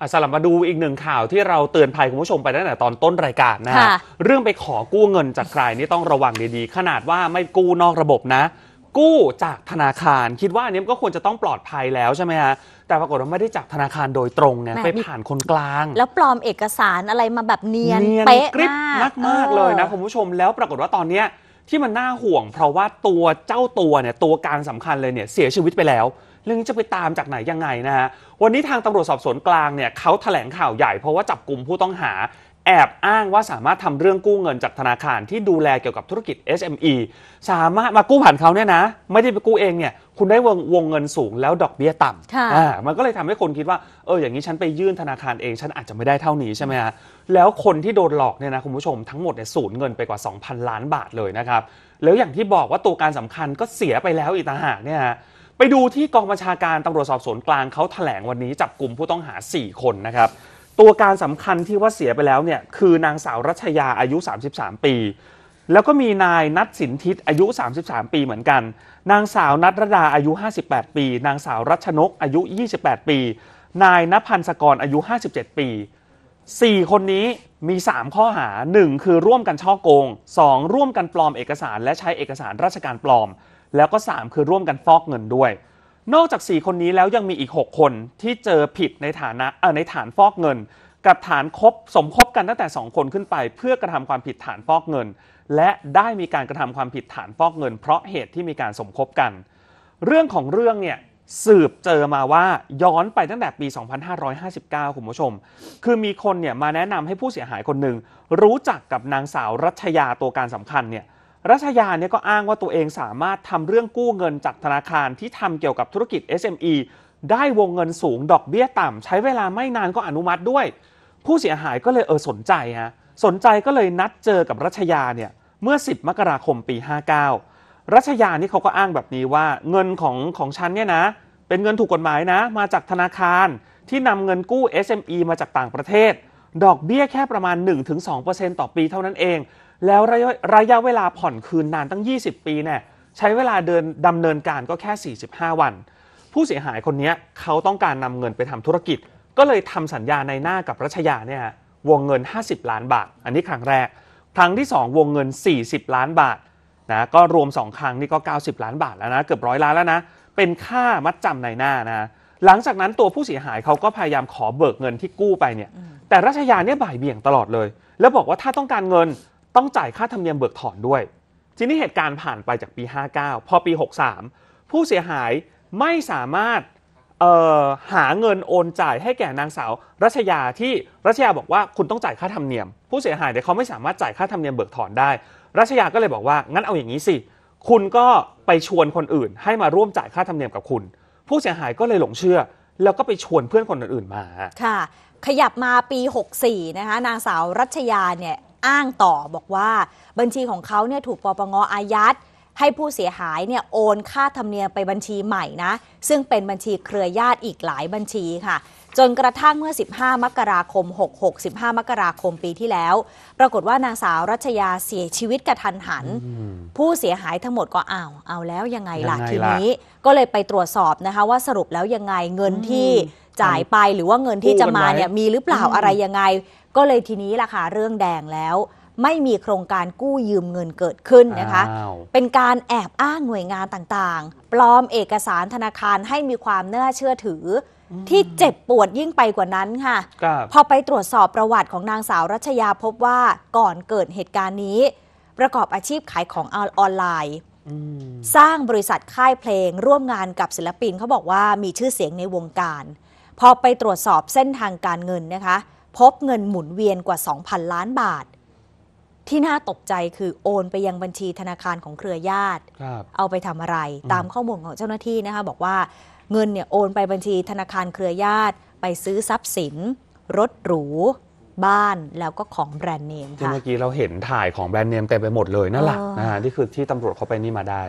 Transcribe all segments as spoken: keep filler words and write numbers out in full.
สลับมาดูอีกหนึ่งข่าวที่เราเตือนภัยคุณผู้ชมไปตั้งแต่ตอนต้นรายการนะฮะเรื่องไปขอกู้เงินจากใครนี่ต้องระวังดีๆขนาดว่าไม่กู้นอกระบบนะกู้จากธนาคารคิดว่าอันนี้ก็ควรจะต้องปลอดภัยแล้วใช่ไหมฮะแต่ปรากฏว่าไม่ได้จากธนาคารโดยตรงเนี่ยไปผ่านคนกลางแล้วปลอมเอกสารอะไรมาแบบเนียนเป๊ะมากมากเลยนะคุณผู้ชมแล้วปรากฏว่าตอนนี้ที่มันน่าห่วงเพราะว่าตัวเจ้าตัวเนี่ยตัวการสำคัญเลยเนี่ยเสียชีวิตไปแล้วเรื่องนี้จะไปตามจากไหนยังไงนะฮะวันนี้ทางตำรวจสอบสวนกลางเนี่ยเขาแถลงข่าวใหญ่เพราะว่าจับกลุ่มผู้ต้องหาแอบอ้างว่าสามารถทำเรื่องกู้เงินจากธนาคารที่ดูแลเกี่ยวกับธุรกิจ เอส เอ็ม อี สามารถมากู้ผ่านเขาเนี่ยนะไม่ได้ไปกู้เองเนี่ยคุณได้วงวงเงินสูงแล้วดอกเบี้ยต่ำอ่ามันก็เลยทำให้คนคิดว่าเอออย่างนี้ฉันไปยื่นธนาคารเองฉันอาจจะไม่ได้เท่านี้ใช่ไหมฮะแล้วคนที่โดนหลอกเนี่ยนะคุณผู้ชมทั้งหมดเนี่ยสูญเงินไปกว่า สองพัน ล้านบาทเลยนะครับแล้วอย่างที่บอกว่าตัวการสำคัญก็เสียไปแล้วอีกต่างหากเนี่ยฮะไปดูที่กองบัญชาการตำรวจสอบสวนกลางเขาแถลงวันนี้จับกลุ่มผู้ต้องหาสี่คนนะครับตัวการสำคัญที่ว่าเสียไปแล้วเนี่ยคือนางสาวรัชยาอายุสามสิบสามปีแล้วก็มีนายนัทสินทิศอายุสามสิบสามปีเหมือนกันนางสาวนัทรดาอายุห้าสิบแปดปีนางสาวรัชนกอายุยี่สิบแปดปีนายณพันธ์สกรอายุห้าสิบเจ็ดปีสี่คนนี้มีสามข้อหาหนึ่งคือร่วมกันฉ้อโกงสองร่วมกันปลอมเอกสารและใช้เอกสารราชการปลอมแล้วก็สามคือร่วมกันฟอกเงินด้วยนอกจากสี่คนนี้แล้วยังมีอีกหกคนที่เจอผิดในฐานะเอ่อในฐานฟอกเงินกับฐานคบสมคบกันตั้งแต่สองคนขึ้นไปเพื่อกระทำความผิดฐานฟอกเงินและได้มีการกระทำความผิดฐานฟอกเงินเพราะเหตุที่มีการสมคบกันเรื่องของเรื่องเนี่ยสืบเจอมาว่าย้อนไปตั้งแต่ปีสองพันห้าร้อยห้าสิบเก้าคุณผู้ชมคือมีคนเนี่ยมาแนะนำให้ผู้เสียหายคนหนึ่งรู้จักกับนางสาวรัชยาตัวการสำคัญเนี่ยรัชยาเนี่ยก็อ้างว่าตัวเองสามารถทำเรื่องกู้เงินจากธนาคารที่ทำเกี่ยวกับธุรกิจ เอส เอ็ม อี ได้วงเงินสูงดอกเบี้ยต่ำใช้เวลาไม่นานก็อนุมัติด้วยผู้เสียหายก็เลยเออสนใจฮะสนใจก็เลยนัดเจอกับรัชยาเนี่ยเมื่อสิบมกราคมปีห้าเก้ารัชยานี่เขาก็อ้างแบบนี้ว่าเงินของของฉันเนี่ยนะเป็นเงินถูกกฎหมายนะมาจากธนาคารที่นำเงินกู้ เอส เอ็ม อี มาจากต่างประเทศดอกเบี้ยแค่ประมาณ หนึ่งถึงสองเปอร์เซ็นต์ ต่อปีเท่านั้นเองแล้วระยะระยะเวลาผ่อนคืนนานตั้งยี่สิบปีเนี่ยใช้เวลาเดินดำเนินการก็แค่สี่สิบห้าวันผู้เสียหายคนนี้เขาต้องการนำเงินไปทำธุรกิจก็เลยทำสัญญาในหน้ากับรัชยาเนี่ยวงเงินห้าสิบล้านบาทอันนี้ครั้งแรกครั้งที่สองวงเงินสี่สิบล้านบาทนะก็รวมสองครั้งนี่ก็เก้าสิบล้านบาทแล้วนะเกือบร้อยล้านแล้วนะเป็นค่ามัดจำในหน้านะหลังจากนั้นตัวผู้เสียหายเขาก็พยายามขอเบิกเงินที่กู้ไปเนี่ยแต่รัชยาเนี่ยบ่ายเบี่ยงตลอดเลยแล้วบอกว่าถ้าต้องการเงินต้องจ่ายค่าธรรมเนียมเบิกถอนด้วยทีนี้เหตุการณ์ผ่านไปจากปีห้าเก้าพอปีหกสิบสามผู้เสียหายไม่สามารถหาเงินโอนจ่ายให้แก่นางสาวรัชยาที่รัชยาบอกว่าคุณต้องจ่ายค่าธรรมเนียมผู้เสียหายเนี่ยเขาไม่สามารถจ่ายค่าธรรมเนียมเบิกถอนได้รัชยาก็เลยบอกว่างั้นเอาอย่างนี้สิคุณก็ไปชวนคนอื่นให้มาร่วมจ่ายค่าธรรมเนียมกับคุณผู้เสียหายก็เลยหลงเชื่อแล้วก็ไปชวนเพื่อนคนอื่นๆมาค่ะขยับมาปีหกสิบสี่นะคะนางสาวรัชยาเนี่ยอ้างต่อบอกว่าบัญชีของเขาเนี่ยถูกปปงอายัดให้ผู้เสียหายเนี่ยโอนค่าธรรมเนียมไปบัญชีใหม่นะซึ่งเป็นบัญชีเครือญาติอีกหลายบัญชีค่ะจนกระทั่งเมื่อสิบห้ามกราคมหกหก สิบห้ามกราคมปีที่แล้วปรากฏว่านางสาวรัชยาเสียชีวิตกระทันหันผู้เสียหายทั้งหมดก็อ้าวเอาแล้วยังไงล่ะทีนี้ก็เลยไปตรวจสอบนะคะว่าสรุปแล้วยังไงเงินที่จ่ายไปหรือว่าเงินที่จะมาเนี่ยมีหรือเปล่าอะไรยังไงก็เลยทีนี้ล่ะค่ะเรื่องแดงแล้วไม่มีโครงการกู้ยืมเงินเกิดขึ้นนะคะเป็นการแอบอ้างหน่วยงานต่างๆปลอมเอกสารธนาคารให้มีความน่าเชื่อถือที่เจ็บปวดยิ่งไปกว่านั้นค่ะพอไปตรวจสอบประวัติของนางสาวรัชยาพบว่าก่อนเกิดเหตุการณ์นี้ประกอบอาชีพขายของออนไลน์สร้างบริษัทค่ายเพลงร่วมงานกับศิลปินเขาบอกว่ามีชื่อเสียงในวงการพอไปตรวจสอบเส้นทางการเงินนะคะพบเงินหมุนเวียนกว่า สองพัน ล้านบาทที่น่าตกใจคือโอนไปยังบัญชีธนาคารของเครือญาติเอาไปทำอะไรตามข้อมูลของเจ้าหน้าที่นะคะบอกว่าเงินเนี่ยโอนไปบัญชีธนาคารเครือญาติไปซื้อทรัพย์สินรถหรูบ้านแล้วก็ของแบรนด์เนมค่ะเมื่อกี้เราเห็นถ่ายของแบรนด์เนมเต็มไปหมดเลยนั่นแหละนะฮะนี่คือที่ตำรวจเขาไปนี่มาได้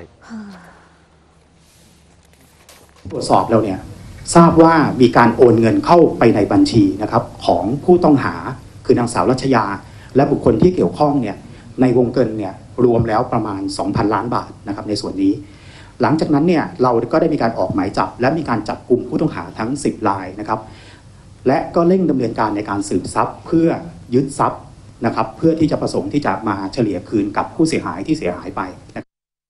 ตรวจสอบแล้วเนี่ยทราบว่ามีการโอนเงินเข้าไปในบัญชีนะครับของผู้ต้องหาคือนางสาวรัชยาและบุคคลที่เกี่ยวข้องเนี่ยในวงเงินเนี่ยรวมแล้วประมาณ สองพัน ล้านบาทนะครับในส่วนนี้หลังจากนั้นเนี่ยเราก็ได้มีการออกหมายจับและมีการจับกลุ่มผู้ต้องหาทั้งสิบรายนะครับและก็เร่งดำเนินการในการสืบทรัพย์เพื่อยึดทรัพย์นะครับเพื่อที่จะประสงค์ที่จะมาเฉลี่ยคืนกับผู้เสียหายที่เสียหายไปนะครับ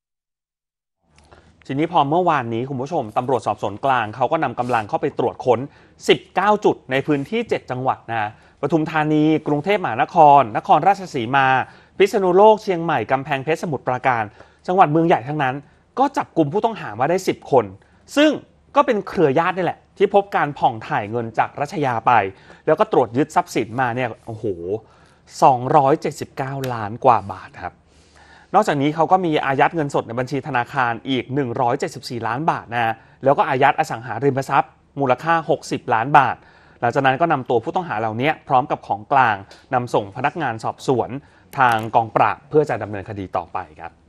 ทีนี้พอเมื่อวานนี้คุณผู้ชมตำรวจสอบสวนกลางเขาก็นำกำลังเข้าไปตรวจค้นสิบเก้าจุดในพื้นที่เจ็ดจังหวัดนะปทุมธานีกรุงเทพมหานครนครราชสีมาพิษณุโลกเชียงใหม่กำแพงเพชรสมุทรปราการจังหวัดเมืองใหญ่ทั้งนั้นก็จับกลุ่มผู้ต้องหามาได้สิบคนซึ่งก็เป็นเครือญาตินี่แหละที่พบการผ่องถ่ายเงินจากรัชยาไปแล้วก็ตรวจยึดทรัพย์สินมาเนี่ยโอ้โหสองร้อยเจ็ดสิบเก้าล้านกว่าบาทครับนอกจากนี้เขาก็มีอายัดเงินสดในบัญชีธนาคารอีกหนึ่งร้อยเจ็ดสิบสี่ล้านบาทนะแล้วก็อายัดอสังหาริมทรัพย์มูลค่าหกสิบล้านบาทหลังจากนั้นก็นำตัวผู้ต้องหาเหล่านี้พร้อมกับของกลางนำส่งพนักงานสอบสวนทางกองปราบเพื่อจะดำเนินคดีต่อไปครับ